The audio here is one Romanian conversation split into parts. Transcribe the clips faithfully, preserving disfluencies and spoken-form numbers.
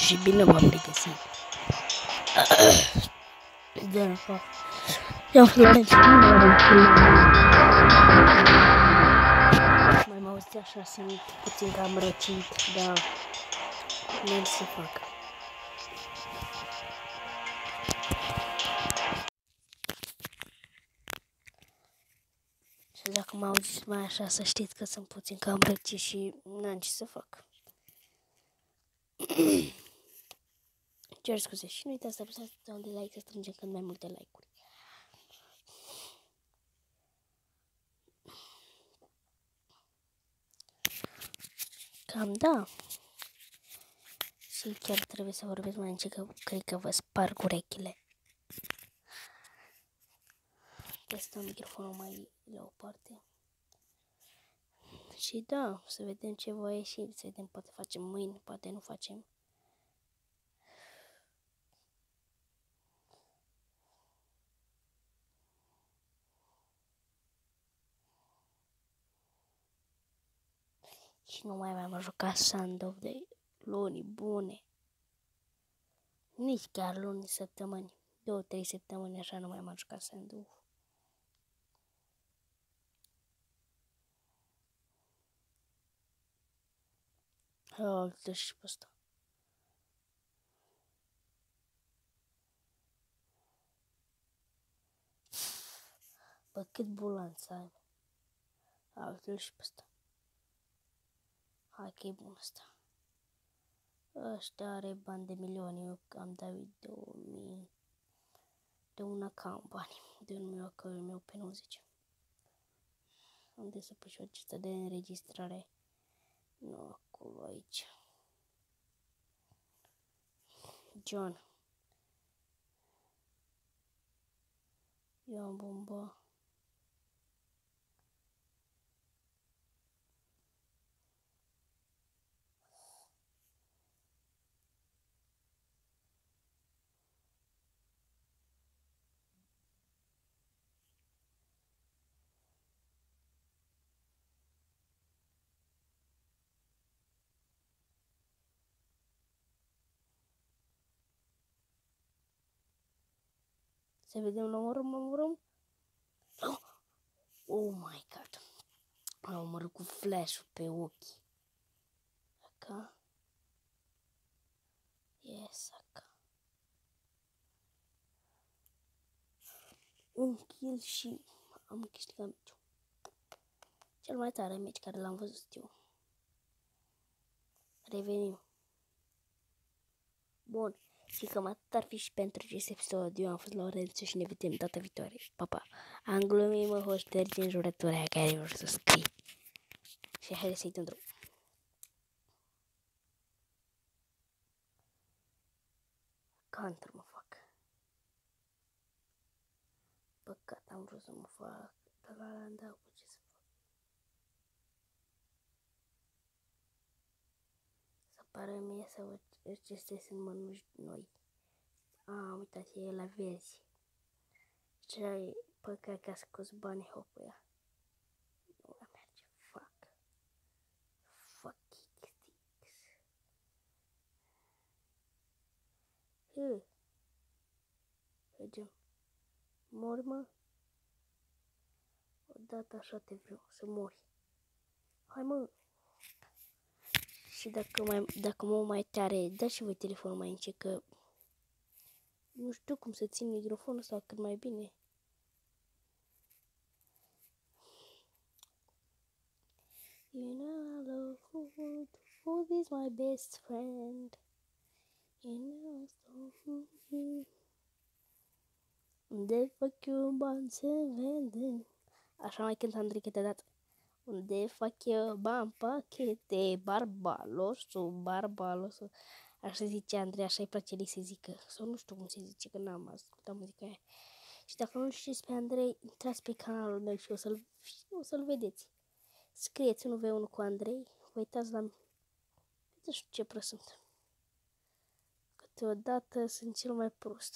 și bine v-am regăsit. Da, fa. Eu Florenț. Mai mă auzi așa, simt puțin cam răcit, dar nu se fac. Și dacă mă auziți mai așa, să știți că sunt puțin cam răcit și n-am ce să fac. Cer scuze și nu uitați să apăsați butonul de like, să strângem cât mai multe like-uri. Cam da. Și chiar trebuie să vorbesc mai încet, că cred că vă sparg urechile. Trebuie să dau microfonul mai la o parte. Și da, să vedem ce va ieși, să vedem, poate facem mâine, poate nu facem. Și nu mai am jucat Sand-Off de luni bune. Nici chiar luni, săptămâni. Două, trei săptămâni așa nu mai am jucat Sand-Off. Oh, dă și pe ăsta. Bă, cât bulan să aibă. Ah, dă și pe ăsta. Hai că e bun ăsta. Ăștia are bani de milioane, eu am dat două mii de un account bani, de un meu account meu pe nouăzeci. Unde să pui și acesta de înregistrare? Nu, acolo, aici. John. Eu am bomba. Să vedem, la omorâm, omorâm. Oh! Oh my god. Am omorât cu flash-ul pe ochi. Aca. Yes, aca. Un kill și am câștigat meciul. Cel mai tare meci care l-am văzut eu. Revenim. Bun. Și cam atât ar fi și pentru acest episod. Eu am fost Laurențiu și ne vedem data viitoare. Pa, pa. Am glumit, mă, o ștergi în jurătura aia care vreau să scrii. Și haide să-i dăm drum. Counter mă fac. Păcat, am vrut să mă fac. Dar la am dat cu ce să fac. Să pară mie să văd acestea sunt mănuși noi. A, am uitat, e la verzi. Și ai păcat că a scos banii hopuia. Nu la merge, fuck. Fuck it, sticks. Hă. Mergem. Mori, mă? Odată așa te vreau, să mori. Hai, mă. Și dacă, mai, dacă mă mai tare, dați și voi telefonul mai încet, că nu știu cum să țin microfonul sau cât mai bine. You know I love food, food is my best friend. You know I love food. Unde fac eu bani se vede. Așa mai cânt Andrei câteodată. Unde fac eu bani pachete, barbalosul, barbalosul. Așa zice Andrei, așa îi place lui să zică. Sau nu știu cum se zice, că n-am ascultat muzica aia. Și dacă nu știți pe Andrei, intrați pe canalul meu și o să-l, o să-l vedeți. Scrieți unu ve unu cu Andrei, vă uitați la... Nu știu ce prost sunt. Câteodată sunt cel mai prost.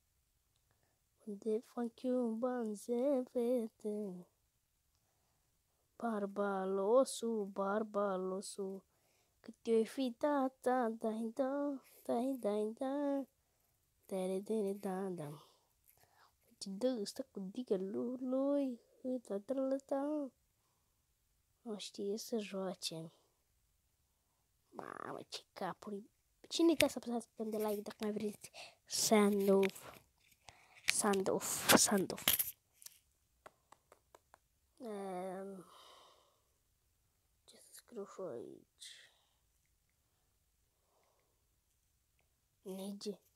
Unde fac eu bani se vede. Barbalosul, barbalosul, cât eu fi da, da, da, da, da, da, da, da, da, da, da. Ce dă ăsta cu digălul lui, da, da, da, da. Nu știe să joace. Mamă, ce capuri. Cine te-a să apăsați pe de like dacă mai vreți? Sandoff. Sandoff, Sandoff. Um, ce să scriu și aici? Nige.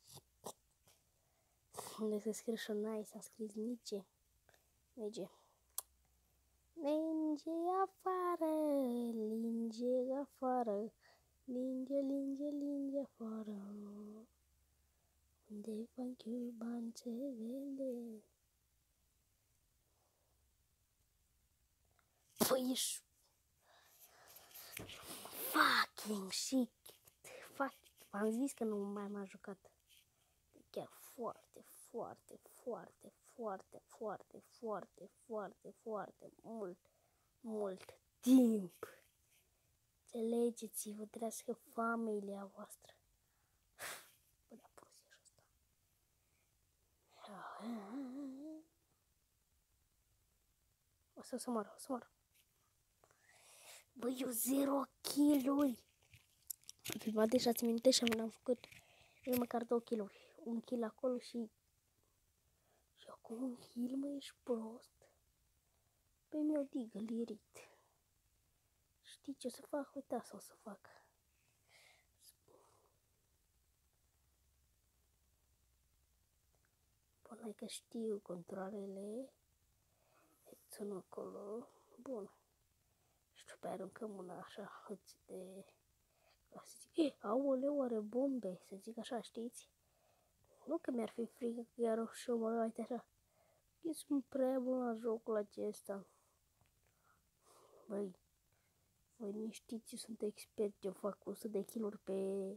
Unde să scriu și nice, am scris Nice. Nige. Linge afară, linge afară, linge, linge, linge afară. Unde fac eu bani se vede. Păi ești fucking shit. Fuck. V-am zis că nu mai m-am jucat. Chiar foarte, foarte, foarte, foarte, foarte, foarte, foarte, foarte mult, mult timp. Înțelegeți-vă, trească familia voastră. Bă, da, prostie și asta. O să, să mor, o să mor. Bă, eu zero kill-uri. Am filmat de șase minute și am făcut eu măcar două kill-uri. Un kill acolo și... Și acum un kill, mă, ești prost. Păi mi-o digă lirit. Știi ce o să fac? Uita să o să fac. Bun, hai că știu controlele. Sunt acolo. Bun. Și pe aruncăm una așa, hăți de... Să zic, aoleu, are bombe, să zic așa, știți? Nu că mi-ar fi frică că iar și eu mă uite așa. Eu sunt prea bun la jocul acesta. Băi, voi nu știți, eu sunt expert, eu fac o sută de kill-uri pe...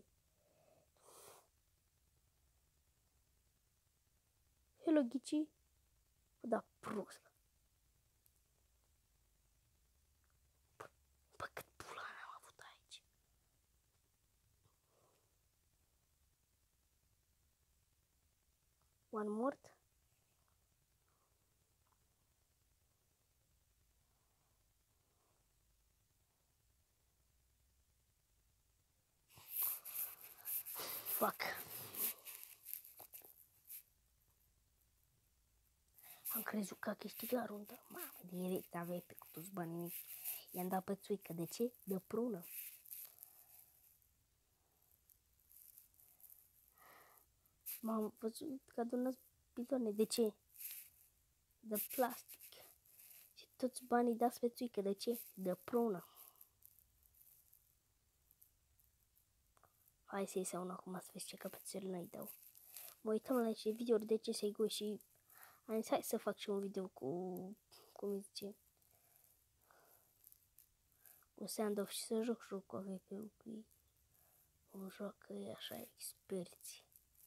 Hello, Ghici? Da, prost. Bă, cât pula am avut aici. One mort? Fuck. Am crezut că a câștigat runda. Mamă, direct aveai pe cu toți banii. I-am dat pe țuică. De ce? De prună. M-am văzut că adunați bidoane. De ce? De plastic. Și toți banii dați pe țuică. De ce? De prună. Hai să iei una acum să vezi ce căpățări nu-i dau. Mă uitam la niște videouri de ce să-i go și am zis hai să fac și un video cu, cum zice, cu Sandoff și să joc jocul cu A V P-ul cu ei. Un joc că e așa experți.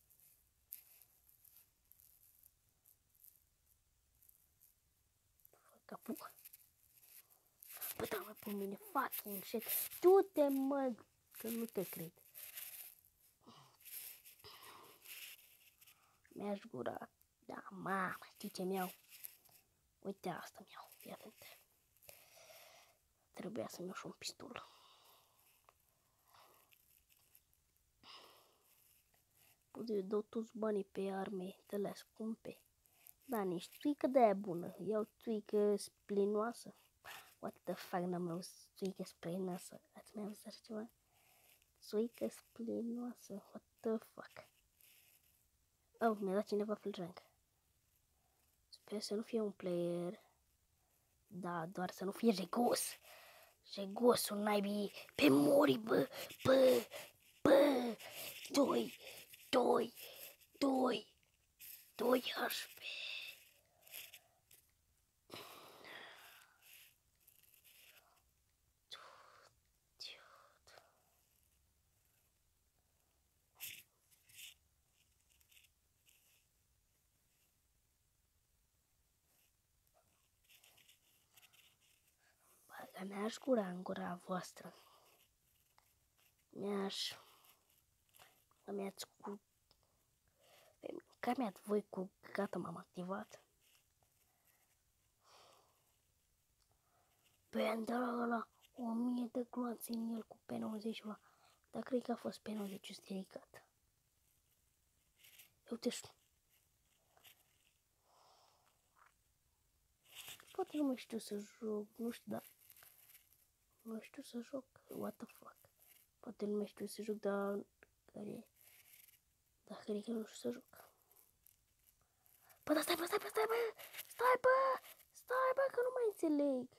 Capu. Bă, da, mă, pe mine, fucking shit. Du-te, mă, că nu te cred. Mi-aș gura. Da, mamă, știi ce mi-au? Uite asta mi-au, fii atent. Trebuia să-mi iau și un pistol. Bă, eu dau toți banii pe arme, de la scumpe. Da, nici țuică de-aia bună. Iau țuică splinoasă. What the fuck, n-am mai auzit țuică splinoasă. Ați mai auzit așa ceva? Țuică splinoasă. What the fuck? Oh, mi-a dat cineva full rank. Sper să nu fie un player. Da, doar să nu fie jegos. Jegosul naibii. Pe mori, bă, bă, bă. Doi, doi, doi, doi H P. Dar mi-aș gura în gura voastră. Mi-aș... Mi-ați cu... Ca mi-ați voi cu... Gata, m-am activat. Pentru ăla, o mie de gloanțe în el cu P nouăzeci ăla. Dar cred că a fost P nouăzeci stricat. Uite-și. Poate nu mai știu să joc, nu știu, dar... Nu știu să joc, what the fuck. Poate nu mai știu să joc, dar... Care... Dar cred că nu știu să joc. Bă, dar stai, bă, stai, bă, stai, bă! Stai, bă! Stai, bă, că nu mai înțeleg.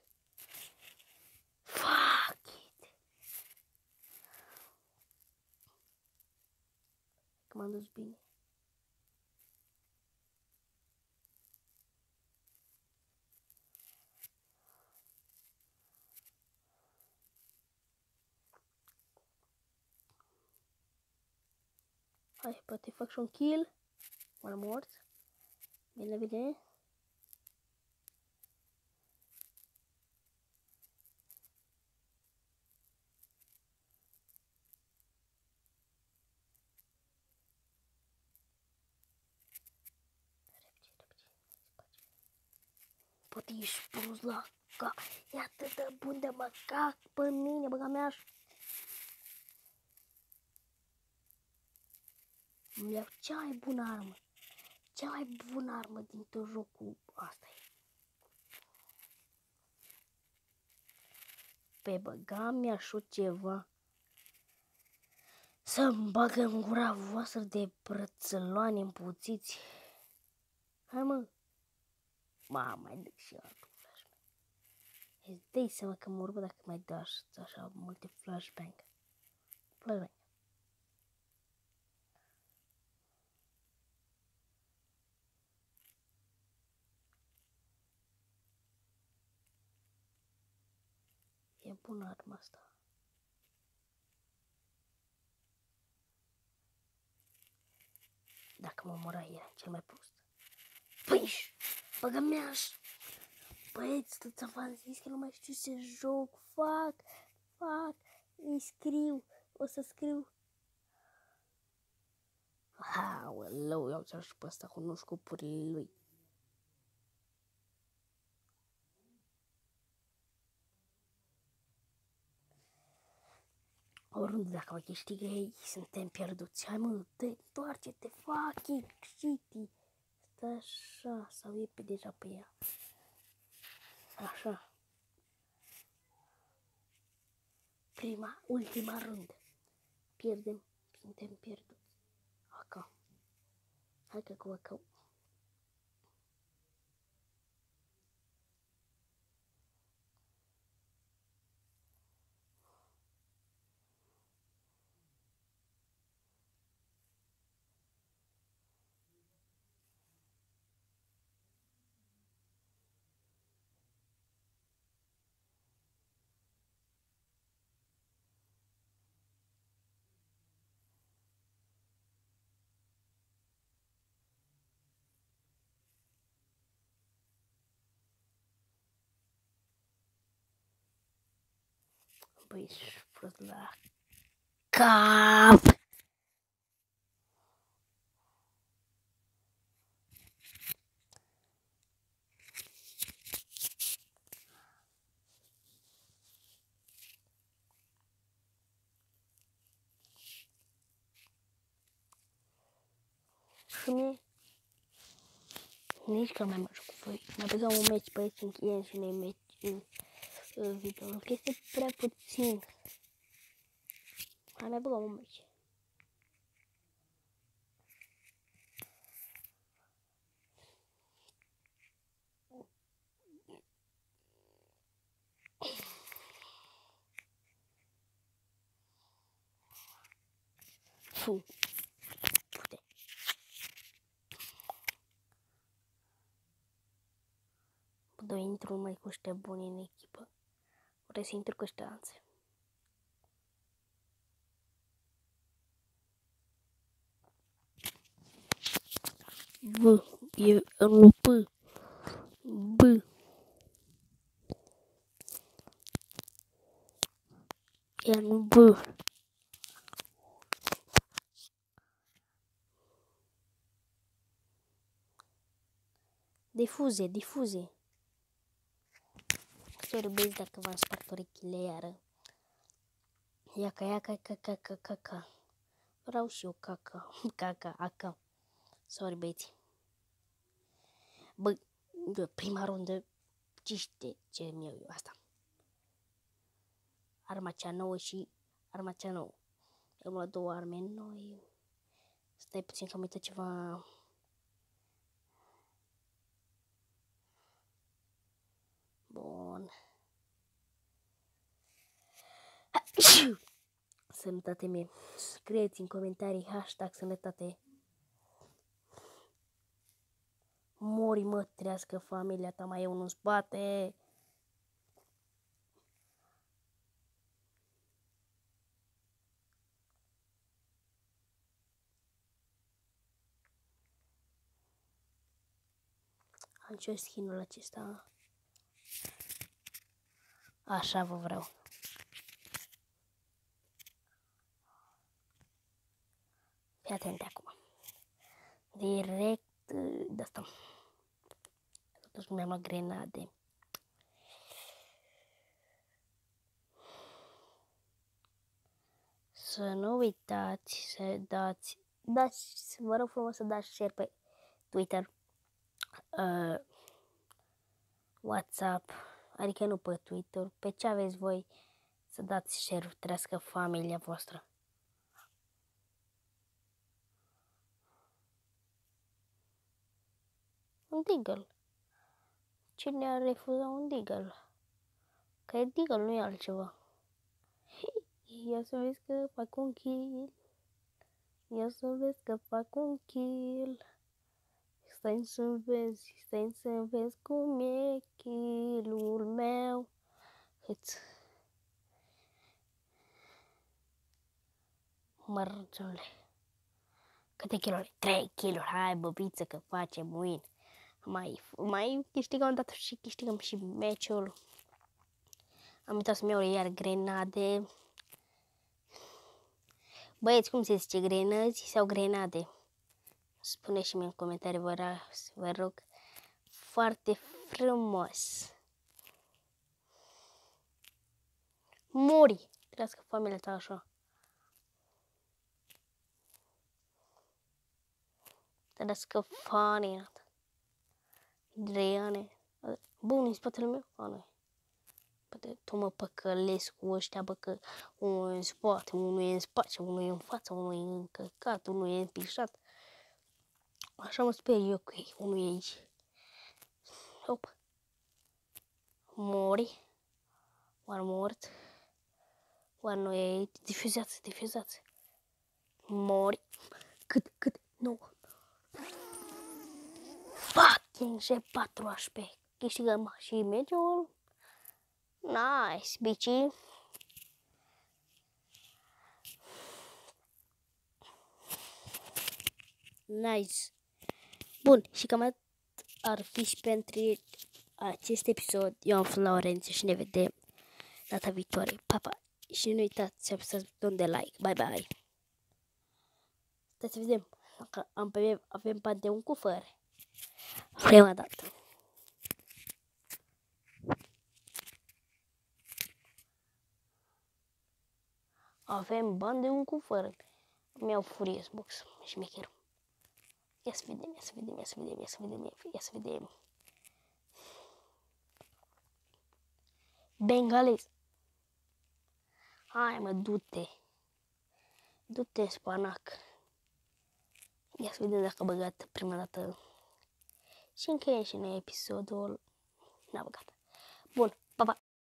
Fuck it! Că m-am dus bine. Hai, poate fac și un kill. M-am mort. Bine, bine. Poate ești prost la ca. E atât de bun de mă cac pe mine, băga mea. Îmi iau cea mai bună armă. Cea mai bună armă din tot jocul. Asta e. Pe băga mea și ceva. Să-mi bagă în gura voastră de brățăloane împuțiți. Hai, mă. Ma, mai dă și altul flashbang. Îți dai seama că mă urmă dacă mai dași așa multe flashbang. Flashbang. E bună arma asta. Dacă mă omora, era cel mai prost. Păi, băga mea-și. Băieți, v-am zis că nu mai știu să joc. Fac, fac, îi scriu, o să scriu. Aoleu, iau ți-ar și pe ăsta cu nu scopurile lui. Oriunde dacă mă câștigă ei, suntem pierduți. Hai, mă, întoarce-te, fucking shitty. Stai așa, sau e pe deja pe ea. Așa. Prima, ultima rundă. Pierdem, suntem pierduți. Aca. Hai că cu aca. Băi, ești prost la cap. Și mie, nici că mai mă joc cu voi. Mai băgăm un meci, băieți, încheiem și ne meci în video. Că este prea puțin. Hai, mai băgăm un meci. Fu. Pute. Bă, intru mai cu ăștia buni în echipă. Vrei să intru cu ăștia anțe. B, e în P. B. N B. Difuze, difuze. Sorry, băieți, dacă v-am spart urechile iară. Iaca, iaca, caca, caca, caca. Vreau și eu caca, caca, aca. Sorry, băieți. Bă, prima rundă, ce știe ce mi-au eu asta? Arma cea nouă și arma cea nouă. Am luat două arme noi. Stai puțin că am uitat ceva. Bun. Sănătate mie. Scrieți în comentarii hashtag sănătate. Mori, mă, trească familia ta, mai e unul în spate. Am ce skin-ul acesta. Așa vă vreau. Fii atent acum. Direct de asta. Totuși mi-am luat grenade. Să nu uitați să dați, dați, vă rog frumos să dați share pe Twitter, uh, WhatsApp, adică nu pe Twitter, pe ce aveți voi să dați share, trească familia voastră. Un deagle. Cine a refuzat un deagle? Că e deagle, nu e altceva. Ia să vezi că fac un kill. Ia să vezi că fac un kill. Stai să vezi, stai să vezi cum e kill-ul meu. Hâț. Mărțule. Câte kill-uri? Trei kill-uri. Hai, băbiță, că facem win. Mai, mai câștigăm dată și câștigăm și meciul. Am uitat să-mi iau iar grenade. Băieți, cum se zice, grenăzi sau grenade? Spune și mie în comentarii, vă, vă rog, foarte frumos. Mori! Trească familia ta așa. Trească familia ta. Dreiane. Bun, în spatele meu? A, nu. Poate tu mă păcălesc cu ăștia, bă, că unul e în spate, unul e în spate, unul e în față, unul e încăcat, unul e împișat. Așa mă sper eu că unul e aici. Hop. Mori. Oare mort? Oare nu e aici? Difuzați, difuzați. Mori. Cât, cât? Nu. Fucking G patru H P. Câștigăm și meciul. Nice, bici. Nice. Bun, și cam ar fi și pentru acest episod. Eu am fost Laurențiu și ne vedem data viitoare. Pa, pa. Și nu uitați să apăsați butonul de like. Bye, bye. Stai să vedem dacă am pe, avem Panteon cu fără. Prima dată. Avem bani de un cu fără. Mi-au Furious Box. Șmecher. Ia să vedem, ia să vedem, ia să vedem, ia să vedem, ia să vedem. Bengalez. Hai mă, du-te. Du-te, spanac. Ia să vedem dacă a băgat prima dată. Și încheiem și noi episodul. N-a băgat. Bun.